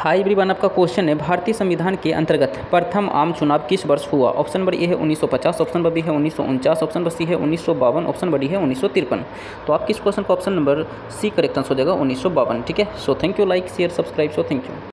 High everyone, आपका question है भारतीय संविधान के अंतर्गत प्रथम आम चुनाव किस वर्ष हुआ। ऑप्शन नंबर ए है 1950, ऑप्शन नंबर बी है 1949, ऑप्शन नंबर सी है 1952, ऑप्शन नंबर डी है 1953। तो आपके इस क्वेश्चन का option number C correct answer हो जाएगा 1952। ठीक है। So thank you, like share subscribe. So thank you.